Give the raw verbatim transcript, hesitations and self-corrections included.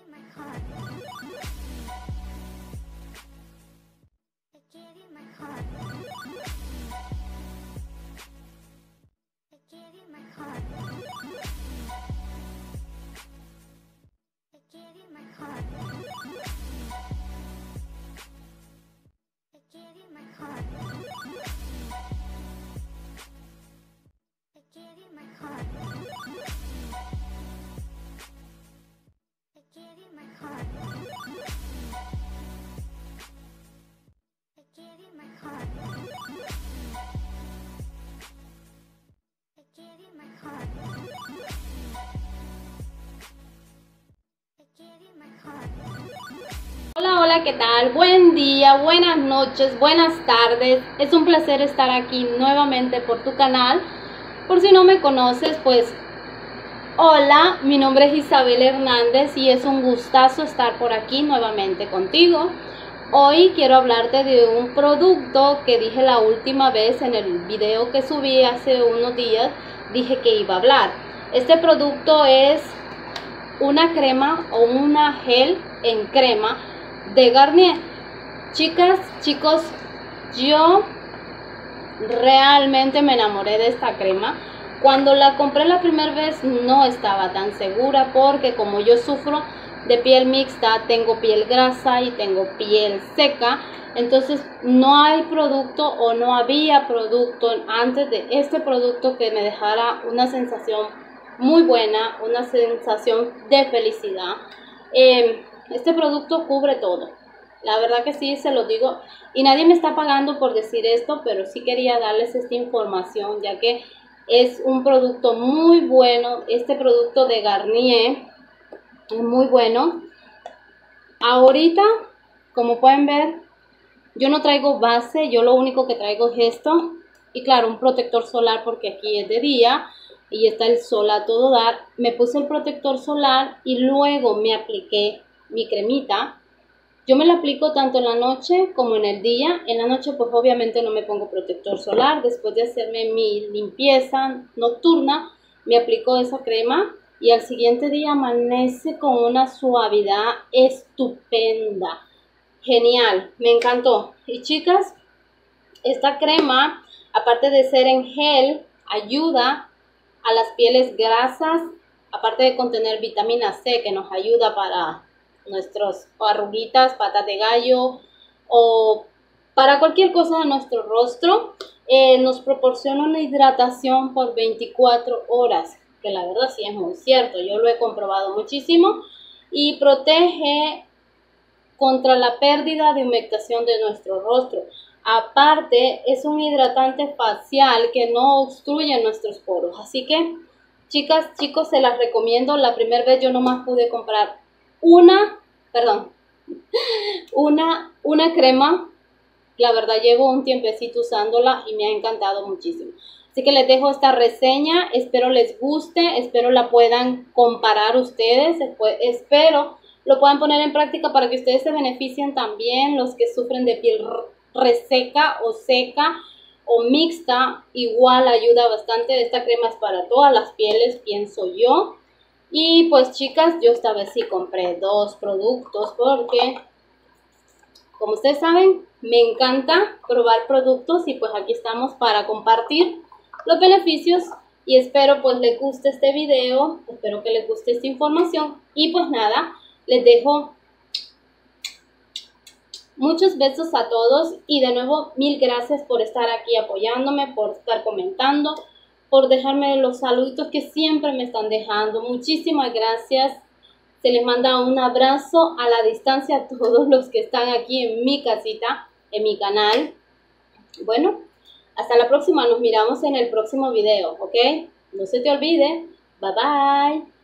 Hola, hola, ¿qué tal? Buen día, buenas noches, buenas tardes. Es un placer estar aquí nuevamente por tu canal. Por si no me conoces, pues hola, mi nombre es Isabel Hernández y es un gustazo estar por aquí nuevamente contigo. Hoy quiero hablarte de un producto que dije la última vez en el video que subí hace unos días. Dije que iba a hablar. Este producto es una crema o una gel en crema de Garnier. Chicas, chicos, yo realmente me enamoré de esta crema. Cuando la compré la primera vez no estaba tan segura porque como yo sufro de piel mixta, tengo piel grasa y tengo piel seca, entonces no hay producto o no había producto antes de este producto que me dejara una sensación muy buena, una sensación de felicidad. Eh, este producto cubre todo, la verdad que sí, se lo digo, y nadie me está pagando por decir esto, pero sí quería darles esta información ya que es un producto muy bueno. Este producto de Garnier es muy bueno. Ahorita, como pueden ver, yo no traigo base, yo lo único que traigo es esto, y claro, un protector solar porque aquí es de día y está el sol a todo dar. Me puse el protector solar y luego me apliqué mi cremita. Yo me la aplico tanto en la noche como en el día. En la noche pues obviamente no me pongo protector solar. Después de hacerme mi limpieza nocturna, me aplico esa crema y al siguiente día amanece con una suavidad estupenda. Genial, me encantó. Y chicas, esta crema, aparte de ser en gel, ayuda a las pieles grasas, aparte de contener vitamina C que nos ayuda para nuestros arruguitas, patas de gallo o para cualquier cosa de nuestro rostro. Eh, nos proporciona una hidratación por veinticuatro horas, que la verdad sí es muy cierto, yo lo he comprobado muchísimo, y protege contra la pérdida de humectación de nuestro rostro. Aparte, es un hidratante facial que no obstruye nuestros poros. Así que, chicas, chicos, se las recomiendo. La primera vez yo nomás pude comprar una, perdón, una, una crema. La verdad, llevo un tiempecito usándola y me ha encantado muchísimo. Así que les dejo esta reseña. Espero les guste, espero la puedan comparar ustedes. Espero lo puedan poner en práctica para que ustedes se beneficien también, los que sufren de piel reseca o seca o mixta. Igual ayuda bastante. Esta crema es para todas las pieles, pienso yo. Y pues chicas, yo esta vez sí compré dos productos porque, como ustedes saben, me encanta probar productos y pues aquí estamos para compartir los beneficios. Y espero pues les guste este video, espero que les guste esta información. Y pues nada, les dejo muchos besos a todos y de nuevo mil gracias por estar aquí apoyándome, por estar comentando, por dejarme los saluditos que siempre me están dejando. Muchísimas gracias. Se les manda un abrazo a la distancia a todos los que están aquí en mi casita, en mi canal. Bueno, hasta la próxima. Nos miramos en el próximo video, ¿ok? No se te olvide. Bye bye.